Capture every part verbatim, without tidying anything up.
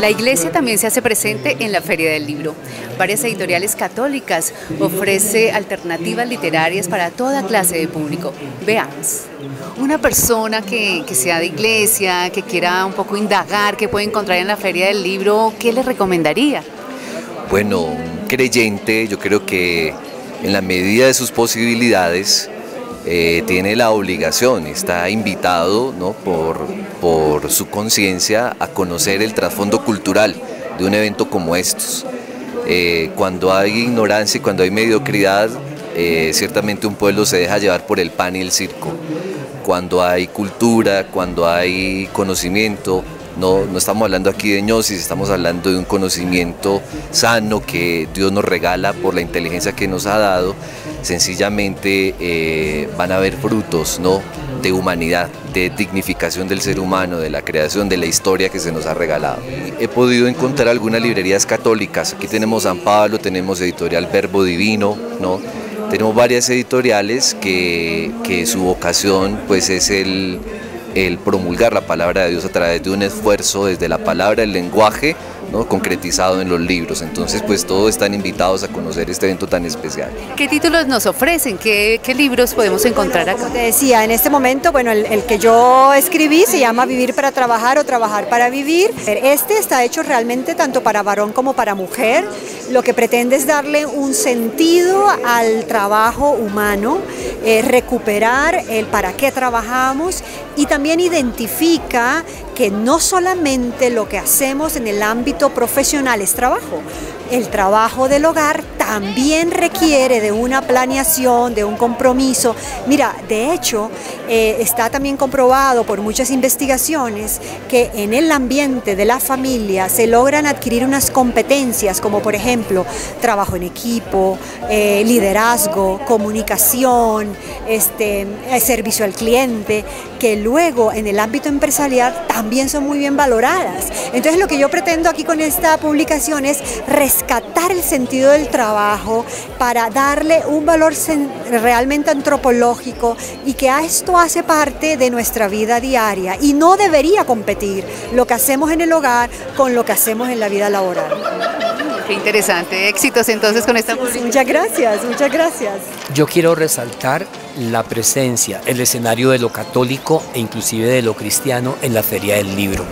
La Iglesia también se hace presente en la Feria del Libro. Varias editoriales católicas ofrece alternativas literarias para toda clase de público. Veamos. Una persona que, que sea de iglesia, que quiera un poco indagar, que puede encontrar en la Feria del Libro, ¿qué le recomendaría? Bueno, un creyente, yo creo que en la medida de sus posibilidades eh, tiene la obligación, está invitado, ¿no?, por, por su conciencia a conocer el trasfondo cultural de un evento como estos. Eh, cuando hay ignorancia y cuando hay mediocridad, eh, ciertamente un pueblo se deja llevar por el pan y el circo. Cuando hay cultura, cuando hay conocimiento, no, no estamos hablando aquí de gnosis, estamos hablando de un conocimiento sano que Dios nos regala por la inteligencia que nos ha dado. Sencillamente eh, van a haber frutos, ¿no?, de humanidad, de dignificación del ser humano, de la creación, de la historia que se nos ha regalado. He podido encontrar algunas librerías católicas. Aquí tenemos San Pablo, tenemos editorial Verbo Divino, ¿no? Tenemos varias editoriales que, que su vocación pues es el, el promulgar la palabra de Dios a través de un esfuerzo desde la palabra, el lenguaje, ¿no?, concretizado en los libros. Entonces pues todos están invitados a conocer este evento tan especial. ¿Qué títulos nos ofrecen? ¿Qué, qué libros podemos encontrar bueno, acá? Como te decía, en este momento, bueno, el, el que yo escribí se llama Vivir para Trabajar o Trabajar para Vivir. Este está hecho realmente tanto para varón como para mujer. Lo que pretende es darle un sentido al trabajo humano, eh, recuperar el para qué trabajamos y también identifica que no solamente lo que hacemos en el ámbito profesional es trabajo. El trabajo del hogar también requiere de una planeación, de un compromiso. Mira, de hecho, eh, está también comprobado por muchas investigaciones que en el ambiente de la familia se logran adquirir unas competencias como por ejemplo trabajo en equipo, eh, liderazgo, comunicación, este, servicio al cliente, que luego en el ámbito empresarial también son muy bien valoradas. Entonces lo que yo pretendo aquí con esta publicación es rescatar el sentido del trabajo para darle un valor realmente antropológico y que a esto hace parte de nuestra vida diaria y no debería competir lo que hacemos en el hogar con lo que hacemos en la vida laboral. Qué interesante. Éxitos entonces con esta publicación. Muchas gracias, muchas gracias. Yo quiero resaltar la presencia, el escenario de lo católico e inclusive de lo cristiano en la Feria del Libro.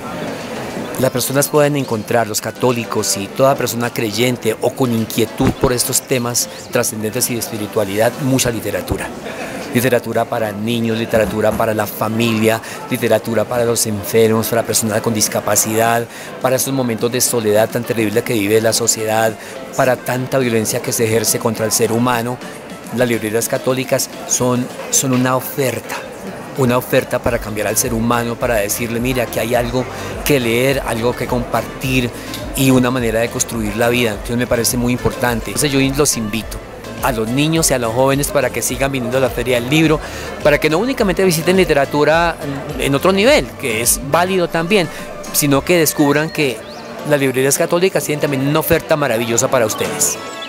Las personas pueden encontrar, los católicos y toda persona creyente o con inquietud por estos temas trascendentes y de espiritualidad, mucha literatura. Literatura para niños, literatura para la familia, literatura para los enfermos, para personas con discapacidad, para estos momentos de soledad tan terrible que vive la sociedad, para tanta violencia que se ejerce contra el ser humano. Las librerías católicas son, son una oferta. Una oferta para cambiar al ser humano, para decirle, mira, que hay algo que leer, algo que compartir y una manera de construir la vida. Entonces me parece muy importante. Entonces yo los invito a los niños y a los jóvenes para que sigan viniendo a la Feria del Libro, para que no únicamente visiten literatura en otro nivel, que es válido también, sino que descubran que las librerías católicas tienen también una oferta maravillosa para ustedes.